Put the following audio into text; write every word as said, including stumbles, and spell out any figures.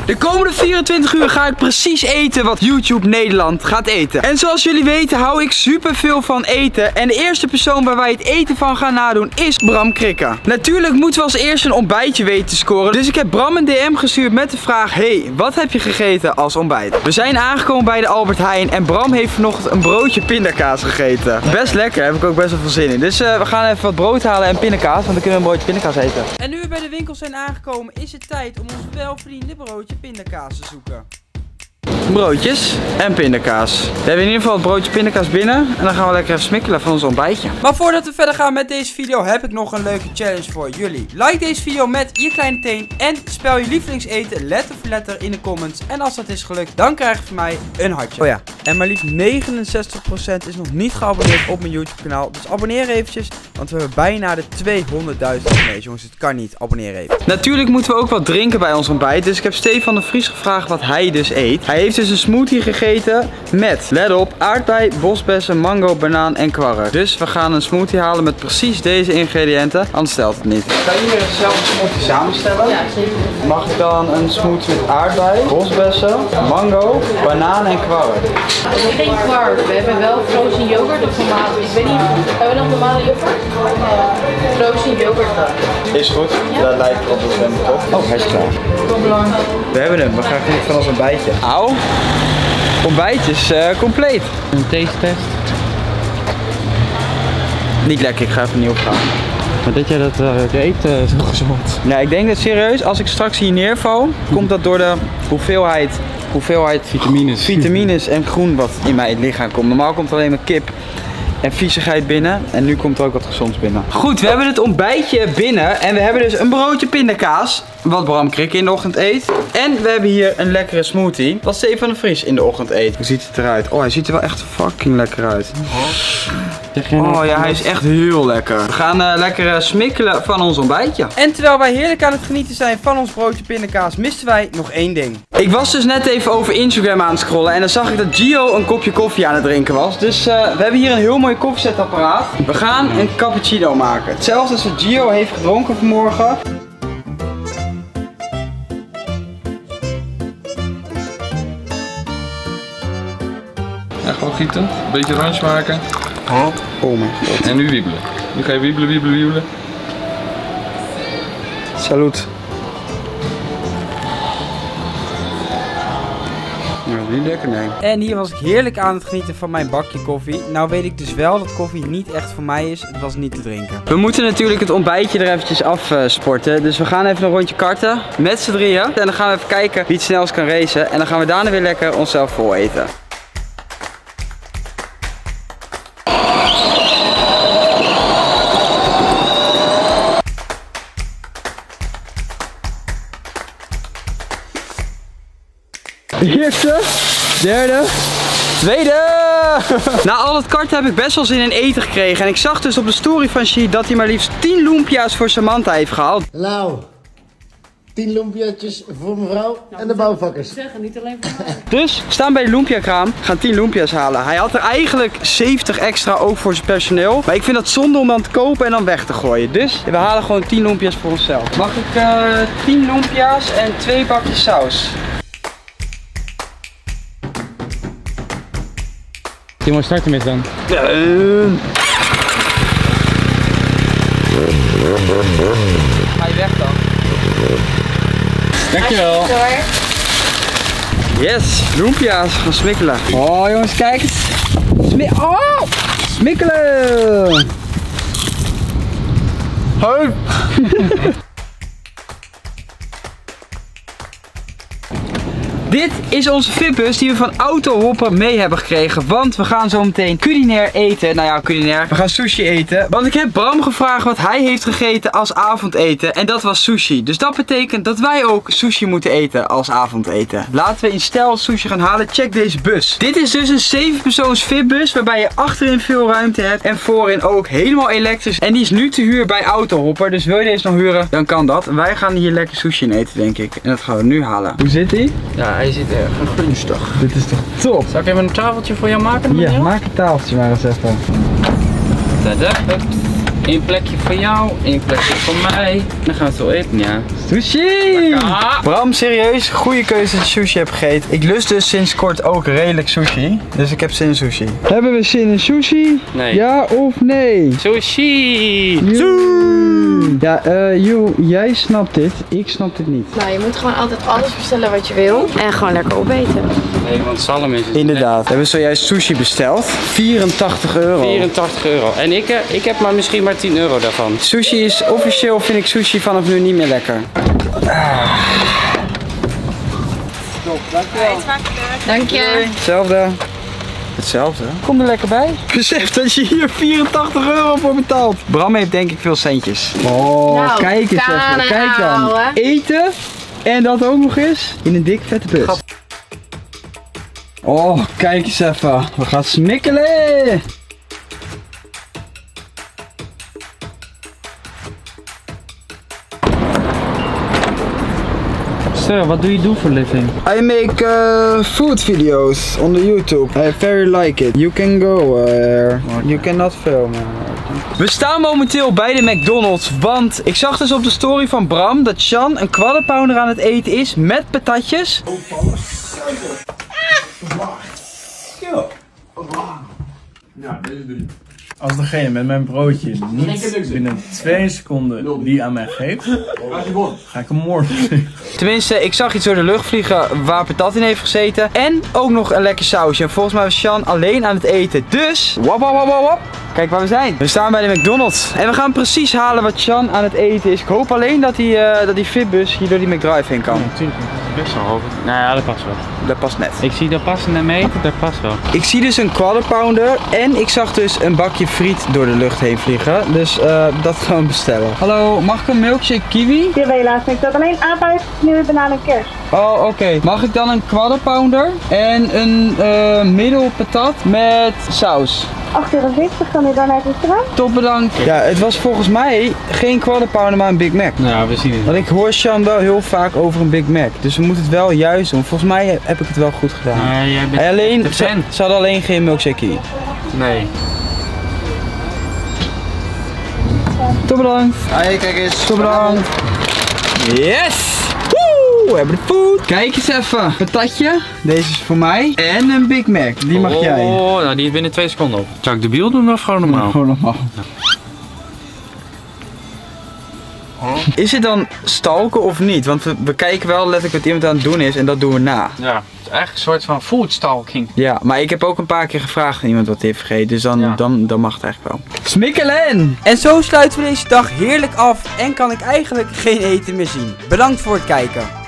De komende vierentwintig uur ga ik precies eten wat YouTube Nederland gaat eten. En zoals jullie weten hou ik super veel van eten. En de eerste persoon waar wij het eten van gaan nadoen is Bram Krikke. Natuurlijk moeten we als eerste een ontbijtje weten te scoren. Dus ik heb Bram een D M gestuurd met de vraag: hey, wat heb je gegeten als ontbijt? We zijn aangekomen bij de Albert Heijn en Bram heeft vanochtend een broodje pindakaas gegeten. Best lekker, daar heb ik ook best wel veel zin in. Dus uh, we gaan even wat brood halen en pindakaas, want dan kunnen we een broodje pindakaas eten. En nu we bij de winkel zijn aangekomen is het tijd om ons welverdiende broodje pindakaas te zoeken. Broodjes en pindakaas. We hebben in ieder geval het broodje pindakaas binnen. En dan gaan we lekker even smikkelen van ons ontbijtje. Maar voordat we verder gaan met deze video heb ik nog een leuke challenge voor jullie. Like deze video met je kleine teen en spel je lievelingseten letter voor letter in de comments. En als dat is gelukt, dan krijg je van mij een hartje. Oh ja, en maar liefst negenenzestig procent is nog niet geabonneerd op mijn YouTube kanaal. Dus abonneer eventjes, want we hebben bijna de tweehonderdduizend abonnees. Jongens, het kan niet. Abonneer even. Natuurlijk moeten we ook wat drinken bij ons ontbijt. Dus ik heb Stefan de Vries gevraagd wat hij dus eet. Hij heeft dus een smoothie gegeten met, let op, aardbei, bosbessen, mango, banaan en kwark. Dus we gaan een smoothie halen met precies deze ingrediënten. Anders stelt het niet. Kan je hier zelf een smoothie samenstellen? Ja, zeker. Mag ik dan een smoothie met aardbei, bosbessen, mango, banaan en kwark? We hebben geen kwark. We hebben wel frozen yoghurt of normale. Ik weet niet, hebben we nog normale yoghurt? Uh, frozen yoghurt. Is goed. Ja? Dat lijkt op de zwemmen toch? Oh, hij is klaar. We hebben hem. We gaan genieten van ons ontbijtje. Auw. Ontbijtje is uh, compleet. Een taste test. Niet lekker, ik ga even nieuw gaan. Maar dat jij dat uh, eet uh, zo gezond? Ja, ik denk dat serieus, als ik straks hier neerval, komt dat door de hoeveelheid, hoeveelheid vitamines. vitamines en groen wat in mijn lichaam komt. Normaal komt alleen maar kip en viezigheid binnen en nu komt er ook wat gezonds binnen. Goed, we hebben het ontbijtje binnen en we hebben dus een broodje pindakaas, wat Bram Krikke in de ochtend eet. En we hebben hier een lekkere smoothie, wat Stefan de Vries in de ochtend eet. Hoe ziet het eruit? Oh, hij ziet er wel echt fucking lekker uit. Oh ja, hij is echt heel lekker. We gaan uh, lekker uh, smikkelen van ons ontbijtje. En terwijl wij heerlijk aan het genieten zijn van ons broodje pindakaas, misten wij nog één ding. Ik was dus net even over Instagram aan het scrollen en dan zag ik dat Gio een kopje koffie aan het drinken was. Dus uh, we hebben hier een heel mooi koffiezetapparaat. We gaan een cappuccino maken. Hetzelfde als wat Gio heeft gedronken vanmorgen. Ja, gewoon gieten, een beetje randje maken. Oh mijn god. En nu wiebelen. Nu ga je wiebelen, wiebelen, wiebelen. Salut. Nou, niet lekker, nee. En hier was ik heerlijk aan het genieten van mijn bakje koffie. Nou weet ik dus wel dat koffie niet echt voor mij is. Het was niet te drinken. We moeten natuurlijk het ontbijtje er eventjes afsporten. Dus we gaan even een rondje karten met z'n drieën. En dan gaan we even kijken wie het snelst kan racen. En dan gaan we daarna weer lekker onszelf vol eten. Eerste, derde, tweede! Na al het karten heb ik best wel zin in eten gekregen. En ik zag dus op de story van She dat hij maar liefst tien lumpia's voor Samantha heeft gehaald. Nou, tien lumpiaatjes voor mevrouw nou, en de bouwvakkers. Zeggen, niet alleen voor mij. Dus, we staan bij de lumpiakraam, gaan tien lumpia's halen. Hij had er eigenlijk zeventig extra ook voor zijn personeel. Maar ik vind dat zonde om dan te kopen en dan weg te gooien. Dus, we halen gewoon tien lumpia's voor onszelf. Mag ik uh, tien lumpia's en twee bakjes saus? Timo, start hem eens dan. Uh. Ga je weg dan? Dankjewel. Yes, lumpia's gaan smikkelen. Oh jongens, kijk eens. Smi oh, smikkelen. Hoi. Dit is onze V I P-bus die we van Autohopper mee hebben gekregen. Want we gaan zo meteen culinair eten. Nou ja, culinair. We gaan sushi eten. Want ik heb Bram gevraagd wat hij heeft gegeten als avondeten. En dat was sushi. Dus dat betekent dat wij ook sushi moeten eten als avondeten. Laten we in stijl sushi gaan halen. Check deze bus. Dit is dus een zeven persoons V I P-bus. Waarbij je achterin veel ruimte hebt. En voorin ook helemaal elektrisch. En die is nu te huur bij Autohopper. Dus wil je deze nog huren, dan kan dat. Wij gaan hier lekker sushi in eten, denk ik. En dat gaan we nu halen. Hoe zit hij? Ja, hij zit erg gunstig. Dit is toch top? Zal ik even een tafeltje voor jou maken? Ja, maak een tafeltje maar eens even. Tada. Eén plekje voor jou, één plekje voor mij. Dan gaan we het zo eten, ja. Sushi! Ah. Bram, serieus, goede keuze dat je sushi hebt gegeten. Ik lust dus sinds kort ook redelijk sushi. Dus ik heb zin in sushi. Hebben we zin in sushi? Nee. Ja of nee? Sushi! Sushi! Ja, eh, Joe, jij snapt dit. Ik snap dit niet. Nou, je moet gewoon altijd alles bestellen wat je wil. En gewoon lekker opeten. Nee, want Salem is het. Inderdaad. We hebben zojuist sushi besteld. vierentachtig euro. vierentachtig euro. En ik, eh, ik heb maar misschien maar tien euro daarvan. Sushi is officieel, vind ik sushi vanaf nu niet meer lekker. Ah. Top, dankjewel. Dank je. Hetzelfde. Hetzelfde. Kom er lekker bij. Besef dat je hier vierentachtig euro voor betaalt. Bram heeft denk ik veel centjes. Oh, Nou, kijk eens even. kanen Kijk dan. houden. Eten. En dat ook nog eens in een dikke vette bus. Oh, kijk eens even. We gaan smikkelen. Sir, wat doe je doen voor living? I make uh, food videos on the YouTube. I very like it. You can go there. You cannot film. We staan momenteel bij de McDonald's, want ik zag dus op de story van Bram dat Sean een quarter pounder aan het eten is met patatjes. Ja, deze drie. Als degene met mijn broodje niet binnen twee seconden die aan mij geeft, ga ik hem moord plegen. Tenminste, ik zag iets door de lucht vliegen waar patat in heeft gezeten. En ook nog een lekker sausje. En volgens mij was Sean alleen aan het eten. Dus, wap wap wap wap. Kijk waar we zijn. We staan bij de McDonald's. En we gaan precies halen wat Sean aan het eten is. Ik hoop alleen dat die, uh, dat die Fitbus hier door die McDrive heen kan. Natuurlijk, best wel hoog. Nou ja, dat past wel. Dat past net. Ik zie dat passende mee, dat past wel. Ik zie dus een quarter pounder en ik zag dus een bakje friet door de lucht heen vliegen. Dus uh, dat gaan we bestellen. Hallo, mag ik een milkshake kiwi? Ja, helaas niet. Dat alleen aanvuit, nu banaan en kers. Oh, oké. Okay. Mag ik dan een quarter pounder en een uh, middelpatat met saus? acht euro zeventig, kan u dan naar het restaurant? Top, bedankt. Ja, het was volgens mij geen quarter pounder, maar een Big Mac. Ja, we zien het. Want ik hoor Sean wel heel vaak over een Big Mac. Dus we moeten het wel juist doen. Volgens mij heb ik het wel goed gedaan. Nee, jij bent En alleen, de ze, fan. ze hadden alleen geen milkshake kiwi. Nee. Top, bedankt. Hey, kijk eens. Top, bedankt. Yes! Woe! We hebben de food. Kijk eens even. Patatje. Deze is voor mij. En een Big Mac. Die mag jij. Oh, nou die is binnen twee seconden op. Zou ik de biel doen of gewoon normaal? Gewoon normaal. Is het dan stalken of niet? Want we, we kijken wel letterlijk wat iemand aan het doen is en dat doen we na. Ja, het is eigenlijk een soort van food stalking. Ja, maar ik heb ook een paar keer gevraagd aan iemand wat hij heeft gegeten, dus dan, Ja. dan, dan mag het eigenlijk wel. Smikkelen! En zo sluiten we deze dag heerlijk af en kan ik eigenlijk geen eten meer zien. Bedankt voor het kijken.